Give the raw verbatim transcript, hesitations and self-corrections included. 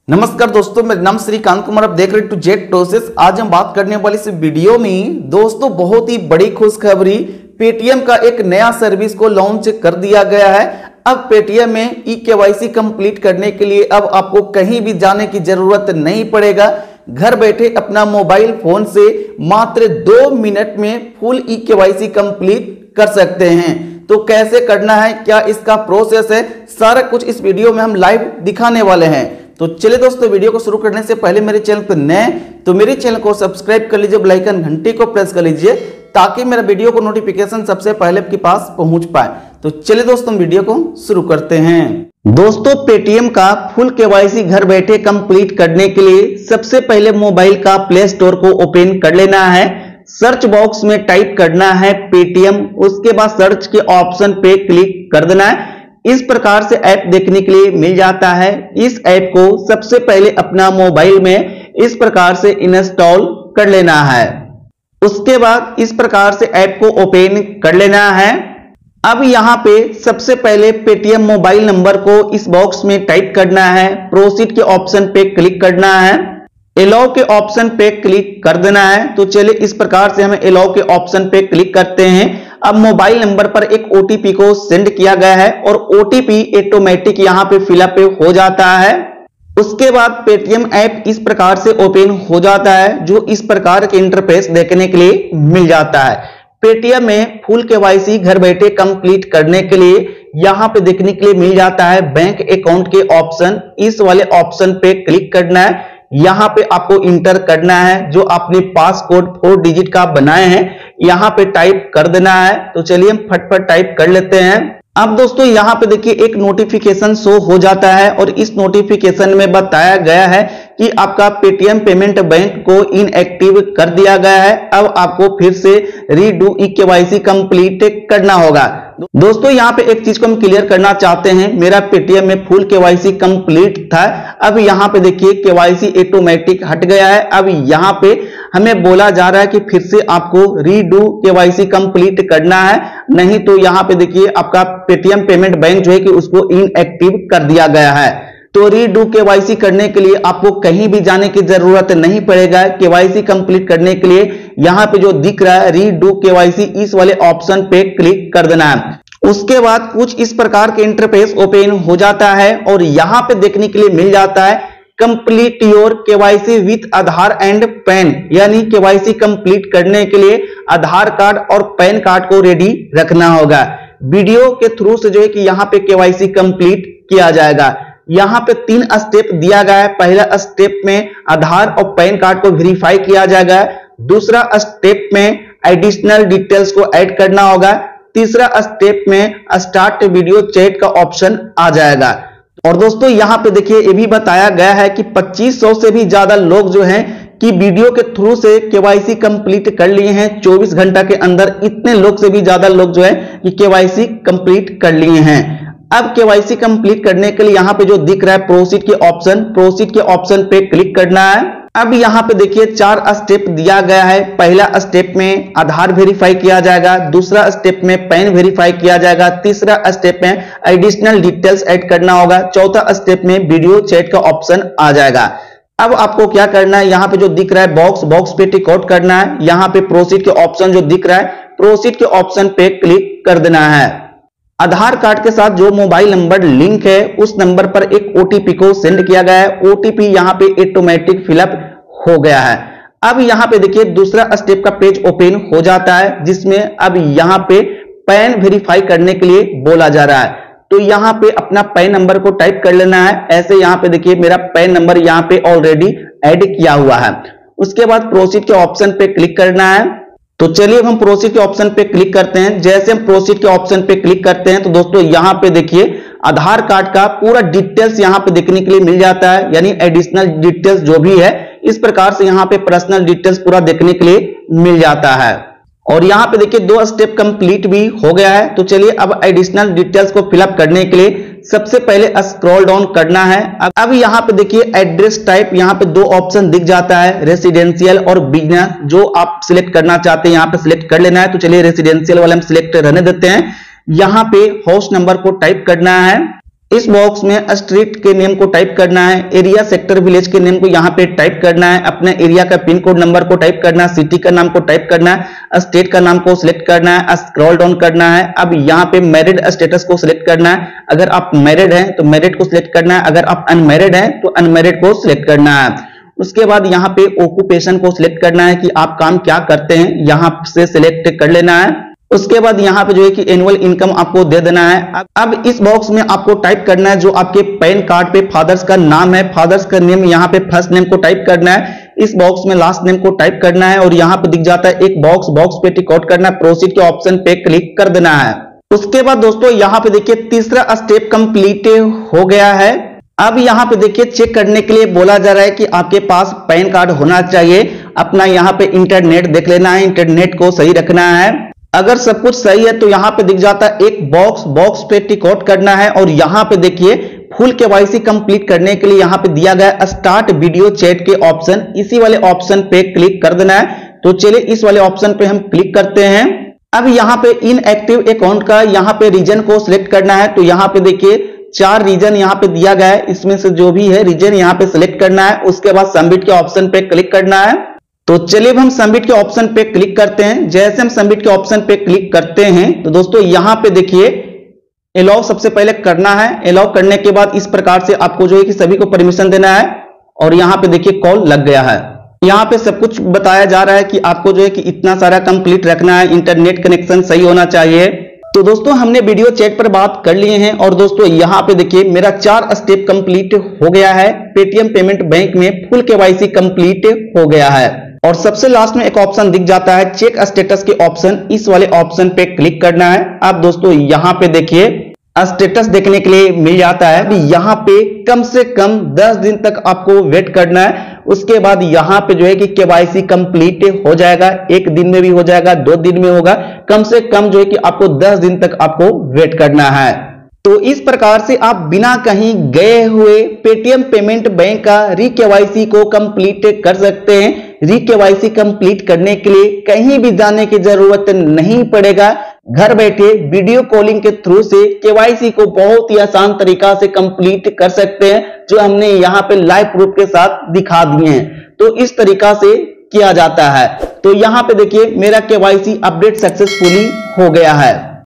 नमस्कार दोस्तों, मेरा नाम श्रीकांत कुमार। आप देख रहे हैं टू जेट प्रोसेस। आज हम बात करने वाले इस वीडियो में दोस्तों बहुत ही बड़ी खुशखबरी, पेटीएम का एक नया सर्विस को लॉन्च कर दिया गया है। अब पेटीएम में ई केवाईसी कंप्लीट करने के लिए अब आपको कहीं भी जाने की जरूरत नहीं पड़ेगा। घर बैठे अपना मोबाइल फोन से मात्र दो मिनट में फुल ई केवाईसी कंप्लीट कर सकते हैं। तो कैसे करना है, क्या इसका प्रोसेस है, सारा कुछ इस वीडियो में हम लाइव दिखाने वाले हैं। तो चलिए दोस्तों, वीडियो को शुरू करने से पहले मेरे चैनल पर नए तो मेरे चैनल को सब्सक्राइब कर लीजिए, बेल आइकन घंटी को प्रेस कर लीजिए ताकि मेरा वीडियो को नोटिफिकेशन सबसे पहले आपके पास पहुंच पाए। तो चलिए दोस्तों, वीडियो को शुरू करते हैं। दोस्तों, पेटीएम का फुल केवाईसी घर बैठे कंप्लीट करने के लिए सबसे पहले मोबाइल का प्ले स्टोर को ओपन कर लेना है। सर्च बॉक्स में टाइप करना है पेटीएम, उसके बाद सर्च के ऑप्शन पे क्लिक कर देना है। इस प्रकार से ऐप देखने के लिए मिल जाता है। इस ऐप को सबसे पहले अपना मोबाइल में इस प्रकार से इंस्टॉल कर लेना है। उसके बाद इस प्रकार से ऐप को ओपन कर लेना है। अब यहां पे सबसे पहले पेटीएम मोबाइल नंबर को इस बॉक्स में टाइप करना है। प्रोसीड के ऑप्शन पे क्लिक करना है। अलाउ के ऑप्शन पे क्लिक कर देना है। तो चलिए इस प्रकार से हमें अलाउ के ऑप्शन पे क्लिक करते हैं। अब मोबाइल नंबर पर एक ओटीपी को सेंड किया गया है और ओटीपी ऑटोमेटिक यहां पे फिलअप हो जाता है। उसके बाद पेटीएम ऐप इस प्रकार से ओपन हो जाता है, जो इस प्रकार के इंटरफेस देखने के लिए मिल जाता है। पेटीएम में फुल केवाईसी घर बैठे कंप्लीट करने के लिए यहां पे देखने के लिए मिल जाता है बैंक अकाउंट के ऑप्शन। इस वाले ऑप्शन पे क्लिक करना है। यहां पे आपको इंटर करना है जो आपने पासकोड फोर डिजिट का बनाए हैं, यहां पे टाइप कर देना है। तो चलिए हम फटफट टाइप कर लेते हैं। अब दोस्तों यहां पे देखिए एक नोटिफिकेशन शो हो जाता है और इस नोटिफिकेशन में बताया गया है कि आपका पेटीएम पेमेंट बैंक को इनएक्टिव कर दिया गया है। अब आपको फिर से रीडू ई केवाईसी कंप्लीट करना होगा। दोस्तों यहां पे एक चीज को हम क्लियर करना चाहते हैं, मेरा पेटीएम में फुल केवाईसी कंप्लीट था। अब यहां पे देखिए केवाईसी ऑटोमेटिक हट गया है। अब यहां पे हमें बोला जा रहा है कि फिर से आपको रीडू केवाईसी कंप्लीट करना है, नहीं तो यहां पे देखिए आपका पेटीएम पेमेंट बैंक जो है कि उसको इनएक्टिव कर दिया गया है। तो रीडू केवाईसी करने के लिए आपको कहीं भी जाने की जरूरत नहीं पड़ेगा। केवाईसी कंप्लीट करने के लिए यहां पे जो दिख रहा है रीडू केवाईसी, इस वाले ऑप्शन पे क्लिक कर देना है। उसके बाद कुछ इस प्रकार के इंटरफेस ओपन हो जाता है और यहां पे देखने के लिए मिल जाता है complete your KYC with Aadhaar and PAN, यानी केवाईसी कंप्लीट करने के लिए आधार कार्ड और पैन कार्ड को रेडी रखना होगा। वीडियो के थ्रू से जो है कि यहां पे केवाईसी कंप्लीट किया जाएगा। यहां पे तीन स्टेप दिया गया है। पहला स्टेप में आधार और पैन कार्ड को वेरीफाई किया जाएगा। दूसरा स्टेप में एडिशनल डिटेल्स को ऐड करना होगा। तीसरा स्टेप में स्टार्ट वीडियो चैट का ऑप्शन आ जाएगा। और दोस्तों यहां पे देखिए ये भी बताया गया है कि पच्चीस सौ से भी ज्यादा लोग जो हैं कि वीडियो के थ्रू से केवाईसी कंप्लीट कर लिए हैं चौबीस घंटा के अंदर। इतने लोग से भी ज्यादा लोग जो है कि केवाईसी कंप्लीट कर लिए हैं। अब केवाईसी कंप्लीट करने के लिए यहां पे जो दिख रहा है प्रोसीड के ऑप्शन, प्रोसीड के ऑप्शन पे क्लिक करना है। अब यहां पे देखिए चार स्टेप दिया गया है। पहला स्टेप में आधार वेरीफाई किया जाएगा, दूसरा स्टेप में पैन वेरीफाई किया जाएगा, तीसरा स्टेप में एडिशनल डिटेल्स ऐड करना होगा, चौथा स्टेप में वीडियो चैट का ऑप्शन आ जाएगा। अब आपको क्या करना है, यहां पे जो दिख रहा है बॉक्स बॉक्स पे टिक आउट करना है। यहां पे प्रोसीड के ऑप्शन जो दिख रहा है, प्रोसीड के ऑप्शन पे क्लिक कर देना है। आधार कार्ड के साथ जो मोबाइल नंबर लिंक है उस नंबर पर एक ओटीपी को सेंड किया गया है। ओटीपी यहां पे ऑटोमेटिक फिलअप हो गया है। अब यहां पे देखिए दूसरा स्टेप का पेज ओपन हो जाता है, जिसमें अब यहां पे पैन वेरीफाई करने के लिए बोला जा रहा है। तो यहां पे अपना पैन नंबर को टाइप कर लेना है। ऐसे यहां पे देखिए मेरा पैन नंबर यहां पे ऑलरेडी ऐड किया हुआ है। उसके बाद प्रोसीड के ऑप्शन पे क्लिक करना है। तो चलिए हम प्रोसीड के ऑप्शन पे क्लिक करते हैं। जैसे हम प्रोसीड के ऑप्शन पे क्लिक करते हैं तो दोस्तों यहां पे देखिए आधार कार्ड का पूरा डिटेल्स यहां पे देखने के लिए मिल जाता है, यानी एडिशनल डिटेल्स जो भी है इस प्रकार से यहां पे पर्सनल डिटेल्स पूरा देखने के लिए मिल जाता है। और यहां पे देखिए दो स्टेप कंप्लीट भी हो गया है। तो चलिए अब एडिशनल डिटेल्स को फिलअप करने के लिए सबसे पहले स्क्रॉल डाउन करना है। अब यहां पे देखिए एड्रेस टाइप, यहां पे दो ऑप्शन दिख जाता है, रेसिडेंशियल और बिजनेस। जो आप सिलेक्ट करना चाहते हैं यहां पे सिलेक्ट कर लेना है। तो चलिए रेसिडेंशियल वाला हम सिलेक्ट रहने देते हैं। यहां पे हाउस नंबर को टाइप करना है। इस बॉक्स में स्ट्रीट के नेम को टाइप करना है, एरिया, सेक्टर, विलेज के नेम को यहाँ पे टाइप करना है, अपने एरिया का पिन कोड नंबर को टाइप करना है, सिटी का नाम को टाइप करना है, स्टेट का नाम को सिलेक्ट करना है, स्क्रॉल डाउन करना है। अब यहाँ पे मैरिड स्टेटस को सिलेक्ट करना है, अगर आप मैरिड हैं तो मैरिड को सिलेक्ट करना है, अगर आप अनमैरिड हैं तो अनमैरिड को सिलेक्ट करना है। उसके बाद यहाँ पे ऑक्यूपेशन को सिलेक्ट करना है कि आप काम क्या करते हैं, यहाँ से सिलेक्ट कर लेना है। उसके बाद यहाँ पे जो है कि एनुअल इनकम आपको दे देना है। अब इस बॉक्स में आपको टाइप करना है जो आपके पैन कार्ड पे फादर्स का नाम है, फादर्स का नेम यहाँ पे फर्स्ट नेम को टाइप करना है, इस बॉक्स में लास्ट नेम को टाइप करना है और यहाँ पे दिख जाता है एक बॉक्स, बॉक्स पे टिक आउट करना है, प्रोसीड के ऑप्शन पे क्लिक कर देना है। उसके बाद दोस्तों यहाँ पे देखिए तीसरा स्टेप कंप्लीट हो गया है। अब यहाँ पे देखिए चेक करने के लिए बोला जा रहा है कि आपके पास पैन कार्ड होना चाहिए। अपना यहाँ पे इंटरनेट देख लेना है, इंटरनेट को सही रखना है। अगर सब कुछ सही है तो यहाँ पे दिख जाता है एक बॉक्स, बॉक्स पे टिक आउट करना है और यहाँ पे देखिए फुल केवाईसी कंप्लीट करने के लिए यहाँ पे दिया गया स्टार्ट वीडियो चैट के ऑप्शन, इसी वाले ऑप्शन पे क्लिक कर देना है। तो चलिए इस वाले ऑप्शन पे हम क्लिक करते हैं। अब यहाँ पे इनएक्टिव अकाउंट का यहाँ पे रीजन को सिलेक्ट करना है। तो यहाँ पे देखिए चार रीजन यहाँ पे दिया गया है, इसमें से जो भी है रीजन यहाँ पे सिलेक्ट करना है। उसके बाद सबमिट के ऑप्शन पे क्लिक करना है। तो चलिए हम सबमिट के ऑप्शन पे क्लिक करते हैं। जैसे हम सबमिट के ऑप्शन पे क्लिक करते हैं तो दोस्तों यहाँ पे देखिए अलाउ सबसे पहले करना है। अलाउ करने के बाद इस प्रकार से आपको जो है कि सभी को परमिशन देना है और यहाँ पे देखिए कॉल लग गया है। यहाँ पे सब कुछ बताया जा रहा है कि आपको जो है कि इतना सारा कंप्लीट रखना है, इंटरनेट कनेक्शन सही होना चाहिए। तो दोस्तों हमने वीडियो चैट पर बात कर लिए हैं और दोस्तों यहाँ पे देखिए मेरा चार स्टेप कंप्लीट हो गया है। पेटीएम पेमेंट बैंक में फुल केवाईसी कंप्लीट हो गया है और सबसे लास्ट में एक ऑप्शन दिख जाता है चेक स्टेटस के ऑप्शन, इस वाले ऑप्शन पे क्लिक करना है। अब दोस्तों यहाँ पे देखिए स्टेटस देखने के लिए मिल जाता है। अभी यहाँ पे कम से कम दस दिन तक आपको वेट करना है। उसके बाद यहाँ पे जो है कि केवाईसी कंप्लीट हो जाएगा, एक दिन में भी हो जाएगा, दो दिन में होगा, कम से कम जो है कि आपको दस दिन तक आपको वेट करना है। तो इस प्रकार से आप बिना कहीं गए हुए पेटीएम पेमेंट बैंक का री केवाईसी को कंप्लीट कर सकते हैं। री केवाईसी कंप्लीट करने के लिए कहीं भी जाने की जरूरत नहीं पड़ेगा। घर बैठे वीडियो कॉलिंग के थ्रू से केवाईसी को बहुत ही आसान तरीका से कंप्लीट कर सकते हैं, जो हमने यहाँ पे लाइव प्रूफ के साथ दिखा दिए हैं। तो इस तरीका से किया जाता है। तो यहाँ पे देखिए मेरा केवाईसी अपडेट सक्सेसफुली हो गया है।